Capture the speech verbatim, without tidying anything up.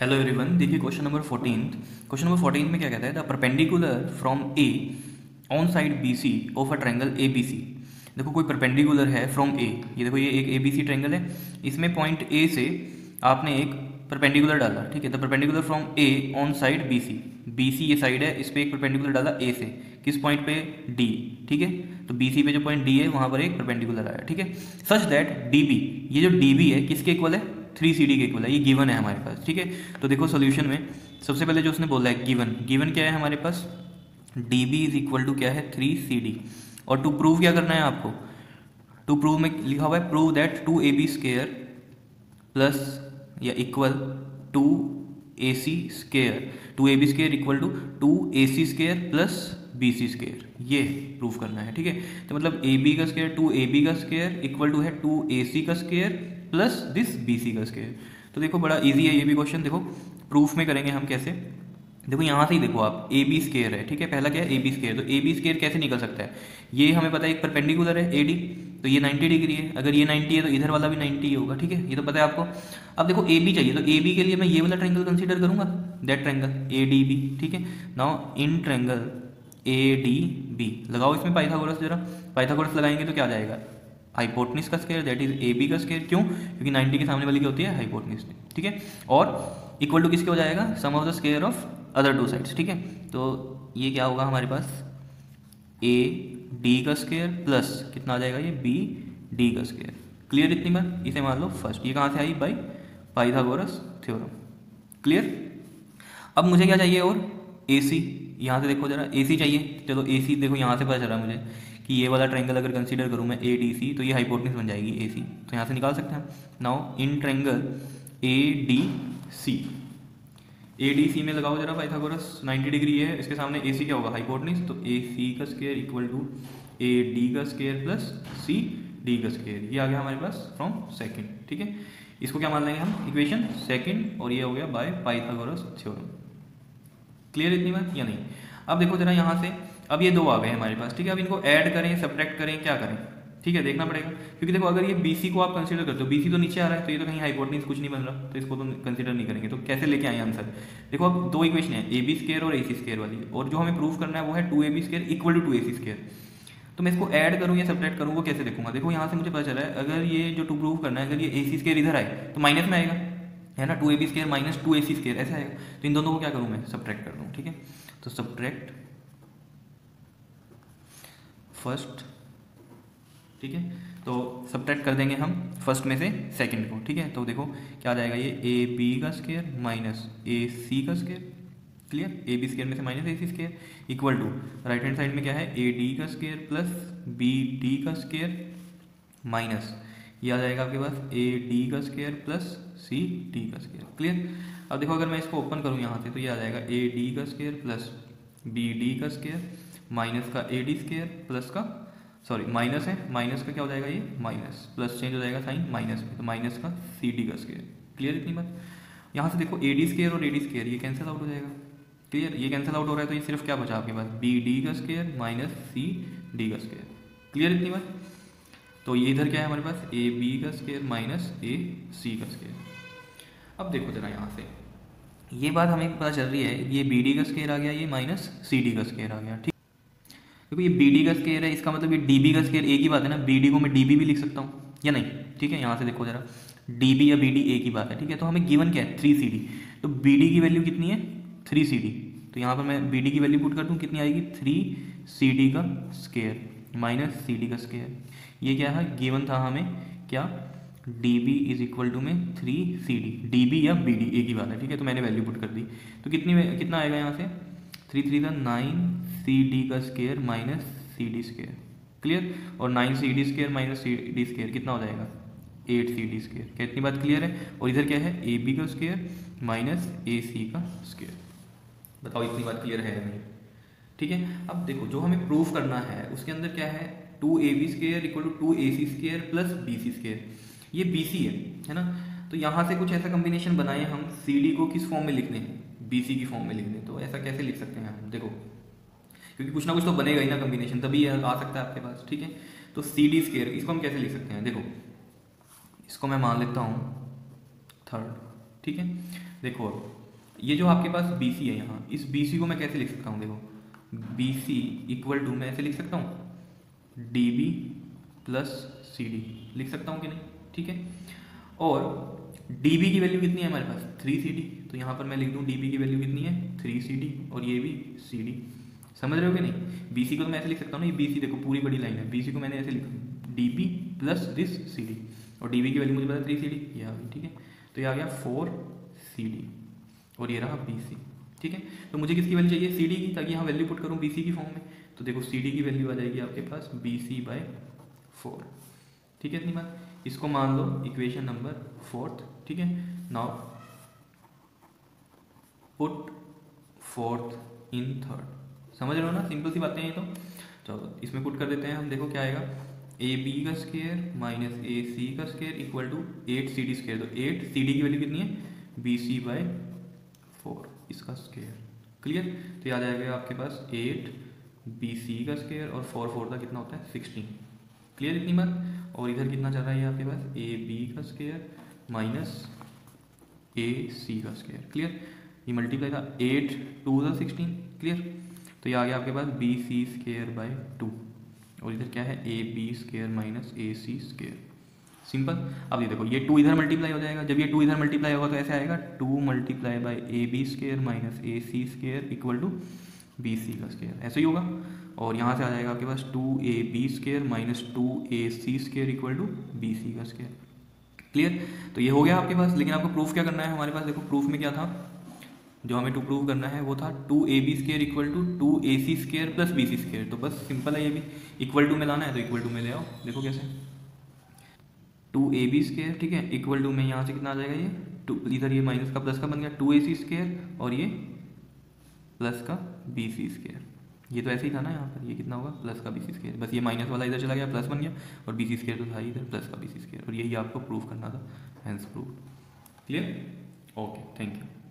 Hello everyone, देखिए question number fourteen. Question number fourteen में क्या कहता है, the perpendicular from A on side B C of a triangle A B C. देखो कोई perpendicular है फ्रॉम ए, ये देखो ये एक ए बी सी ट्रायंगल है, इसमें पॉइंट ए से आपने एक परपेंडिकुलर डाला, ठीक है। The perpendicular from A on side B C, B C ये साइड है, इस पर एक परपेंडिकुलर डाला ए से, किस पॉइंट पे, डी, ठीक है। तो बी सी पे जो पॉइंट डी है वहाँ पर एक परपेंडिकुलर आया, ठीक है। सच दैट डी बी, ये जो डी बी है किसके इक्वल है, थ्री सी डी के इक्वल है, ये गिवन है हमारे पास, ठीक है। तो देखो सॉल्यूशन में सबसे पहले जो उसने बोला है गिवन, गिवन क्या है हमारे पास, D B is equal to क्या है, थ्री सी डी। और टू प्रूव क्या करना है आपको, टू प्रूव में लिखा हुआ है prove that two A B square plus या equal to A C square, two A B square equal to two A C square plus B C square, ये प्रूव करना है, ठीक है। तो मतलब ए बी का स्केयर टू ए बी का स्केयर इक्वल टू है टू ए सी का square plus this B C का स्केयर। तो देखो बड़ा इजी है ये भी क्वेश्चन। देखो प्रूफ में करेंगे हम कैसे, देखो यहाँ से ही देखो आप, ए बी स्केयर है, ठीक है, पहला क्या है ए बी स्केयर, तो ए बी स्केयर कैसे निकल सकता है, ये हमें पता है एक परपेंडिकुलर है ए डी, तो ये नाइन्टी डिग्री है, अगर ये नाइन्टी है तो इधर वाला भी नाइन्टी ही होगा, ठीक है, ये तो पता है आपको। अब देखो ए बी चाहिए, तो ए बी के लिए मैं ये वाला ट्रायंगल कंसीडर करूंगा, that triangle A D B, ठीक है। Now in triangle A D B लगाओ इसमें पाइथागोरस, जरा पाइथागोरस लगाएंगे तो क्या आ जाएगा, हाइपोटनिस का square, that is A B का स्केयर, क्यों, क्योंकि नाइन्टी के सामने वाली क्या होती है, हाइपोटनिस, ठीक है। और इक्वल टू किसके हो जाएगा, sum of the square of other two sides, ठीक है। तो ये क्या होगा हमारे पास, ए डी का स्केयर प्लस कितना आ जाएगा, ये बी डी का स्केयर। क्लियर इतनी बार, इसे मान लो फर्स्ट, ये कहाँ से आई, बाई पाइथागोरस थ्योरम। क्लियर। अब मुझे क्या चाहिए, और ए सी, यहाँ से देखो जरा ए सी चाहिए, चलो ए सी देखो यहाँ से पता चला मुझे कि ये वाला ट्रायंगल अगर कंसीडर करूँ मैं ए डी सी, तो ये हाइपोटेन्यूस बन जाएगी ए सी, तो यहाँ से निकाल सकते हैं। Now in triangle A D C, A D C में लगाओ जरा पाइथागोरस, नाइन्टी डिग्री है, इसके सामने ए सी क्या होगा, हाइपोटेन्यूस, तो ए सी का square equal to A D का स्केयर प्लस सी डी का स्केयर, ये आ गया हमारे पास फ्रॉम सेकंड, ठीक है। इसको क्या मान लेंगे हम, इक्वेशन सेकंड, और ये हो गया बाय पाइथागोरस थ्योरम। क्लियर इतनी बात या नहीं। अब देखो जरा यहाँ से, अब ये दो आ गए हमारे पास, ठीक है। अब इनको ऐड करें, सब्ट्रैक्ट करें, क्या करें, ठीक है, देखना पड़ेगा, क्योंकि देखो अगर ये बी सी को आप कंसीडर करते हो, बी सी तो नीचे आ रहा है, तो ये तो कहीं हाइपोटेन्यूस कुछ नहीं बन रहा, तो इसको तो कंसीडर नहीं करेंगे, तो कैसे लेके आए आंसर। देखो अब दो इक्वेशन है, ए बी स्केयर और ए सी स्केयर वाली, और जो हमें प्रूव करना है वो है two A B square equal to two A C square. तो मैं इसको ऐड करूँ या सब्ट्रैक्ट करूँ, वो कैसे देखूंगा, देखो यहाँ से मुझे पता चला है, अगर ये जो टू प्रूव करना है, अगर ये ए सी स्केयर इधर आए तो माइनस में आएगा, है ना, two A B square minus two A C square ऐसा आएगा, तो इन दोनों को क्या करूँ मैं, सब्ट्रैक्ट कर दूँ, ठीक है। तो सब्ट्रैक्ट फर्स्ट, ठीक है, तो सब्ट्रैक्ट कर देंगे हम फर्स्ट में से सेकंड को, ठीक है। तो देखो क्या आ जाएगा, ये ए बी का स्केयर माइनस ए सी का square, clear, A B square में से minus A C square equal to right hand side में क्या है, ए डी का स्केयर प्लस बी डी का स्केयर माइनस ये आ जाएगा आपके पास ए डी का स्केयर प्लस सी डी का स्केयर। क्लियर। अब देखो अगर मैं इसको ओपन करूँ यहाँ से, तो ये आ जाएगा ए डी का स्केयर प्लस बी डी का स्केयर माइनस का ए डी स्केयर प्लस का, सॉरी माइनस है, माइनस का क्या हो जाएगा, ये माइनस प्लस चेंज हो जाएगा साइन माइनस में, तो माइनस का सी डी का स्केयर। क्लियर इतनी बात। यहाँ से देखो ए डी स्केयर और ए डी स्केयर ये कैंसिल आउट हो जाएगा, क्लियर, ये कैंसिल आउट हो रहा है, तो ये सिर्फ क्या बचा आपके पास, बी डी का स्केयर माइनस सी डी का स्केयर। क्लियर इतनी बात। तो ये इधर क्या है हमारे पास, ए बी का स्केयर माइनस ए सी का स्केयर। अब देखो जरा यहाँ से ये बात हमें पता चल रही है, ये बी डी का स्केयर आ गया, ये माइनस सी डी का स्केयर आ गया, ठीक। देखो ये बी डी का स्केयर है, इसका मतलब ये डी बी का स्केयर एक ही बात है ना, बी डी को मैं डी बी भी लिख सकता हूँ या नहीं, ठीक है। यहाँ से देखो जरा डी बी या बी डी एक ही बात है, ठीक है। तो हमें गिवन क्या है, थ्री सी डी, तो बी डी की वैल्यू कितनी है, थ्री सी डी, तो यहाँ पर मैं बी डी की वैल्यू पुट कर दूँ, कितनी आएगी, थ्री सी डी का स्केयर माइनस सी डी का स्केयर। ये क्या है, गिवन था हमें क्या, D B is equal to में three C D, D B या बी डी एक ही बात है, ठीक है। तो मैंने वैल्यू पुट कर दी, तो कितनी कितना आएगा यहाँ से, थ्री थ्री का नाइन सी डी का square minus C D square. Clear. और nine C D square minus C D square कितना हो जाएगा, एट सी डी स्केयर। क्या इतनी बात क्लियर है। और इधर क्या है, ए बी का स्केयर माइनस ए सी का स्केयर। बताओ इतनी बात क्लियर है या नहीं, ठीक है। अब देखो जो हमें प्रूफ करना है उसके अंदर क्या है, two A B square equal to two A C square plus B C square, ये बी सी है है ना। तो यहाँ से कुछ ऐसा कॉम्बिनेशन बनाए हम, सी डी को किस फॉर्म में लिखने, बी सी की फॉर्म में लिखने, तो ऐसा कैसे लिख सकते हैं हम, देखो क्योंकि कुछ ना कुछ तो बनेगा ही ना कॉम्बिनेशन, तभी आ सकता है आपके पास, ठीक है। तो सी डी स्केयर इसको हम कैसे लिख सकते हैं, देखो इसको मैं मान लेता हूँ थर्ड, ठीक है। देखो ये जो आपके पास बी सी है यहाँ, इस बी सी को मैं कैसे लिख सकता हूँ, देखो बी सी इक्वल टू मैं ऐसे लिख सकता हूँ D B plus C D, लिख सकता हूँ कि नहीं, ठीक है। और डी बी की वैल्यू कितनी है हमारे पास, थ्री सी डी, तो यहाँ पर मैं लिख दूँ डी बी की वैल्यू कितनी है, थ्री सी डी, और ये भी सी डी। समझ रहे हो कि नहीं। बी सी को तो मैं ऐसे लिख सकता हूँ ना, ये बी सी देखो पूरी बड़ी लाइन है, बी सी को मैंने ऐसे लिखा D B plus this C D, और डी बी की वैल्यू मुझे पता थ्री सी डी, ये आ गई, ठीक है। तो ये आ गया फोर सी डी, और ये रहा बी सी, ठीक है। तो मुझे किसकी वैल्यू चाहिए, सी डी की, ताकि यहाँ वैल्यू पुट करूँ बी सी की फॉर्म में। तो देखो सी डी की वैल्यू आ जाएगी आपके पास बी सी बाय फोर, ठीक है। इतनी बात, इसको मान लो इक्वेशन नंबर फोर्थ, ठीक है। Now put fourth in third, समझ रहे हो ना, सिंपल सी बातें हैं ये तो। चलो इसमें पुट कर देते हैं हम, देखो क्या आएगा, ए बी का स्केयर माइनस ए सी का square equal to eight C D square. तो एट सी डी की वैल्यू कितनी है, बी सी बाय फोर, इसका स्केयर, क्लियर। तो याद आएगा आपके पास एट बी सी का स्केयर और फोर फोर का कितना होता है, सिक्सटीन, क्लियर इतनी बात। और इधर कितना चल रहा है आपके पास, ए बी का स्केयर माइनस ए सी का स्केयर, क्लियर। ये मल्टीप्लाई था, एट टू ज़ा सिक्सटीन, क्लियर। तो ये आ गया आपके पास B C square by two, और इधर क्या है, A B square minus A C square, simple. अब ये देखो ये टू इधर मल्टीप्लाई हो जाएगा, जब ये टू इधर मल्टीप्लाई होगा तो ऐसे आएगा two multiply by A B square minus A C square equal to B C का स्केयर, ऐसे ही होगा। और यहाँ से आ जाएगा आपके पास two A B square minus two A C square equal to B C का स्केयर, क्लियर। तो ये हो गया आपके पास, लेकिन आपको प्रूफ क्या करना है हमारे पास, देखो प्रूफ में क्या था, जो हमें टू प्रूव करना है वो था two A B square equal to two A C square plus B C square. तो बस सिंपल है, ये भी इक्वल टू में लाना है तो इक्वल टू में ले आओ, देखो कैसे, टू ए बी स्केयर, ठीक है, इक्वल टू में यहाँ से कितना आ जाएगा, ये टू, इधर ये माइनस का प्लस का बन गया टू ए सी स्केयर, और ये प्लस का बी सी स्केयर, ये तो ऐसे ही था ना यहाँ पर, ये कितना होगा प्लस का बी सी स्केयर, बस ये माइनस वाला इधर चला गया प्लस बन गया, और बी सी स्केयर तो था ही इधर प्लस का बी सी स्केयर, और यही आपको प्रूफ करना था, hence proof, clear, okay, thank you.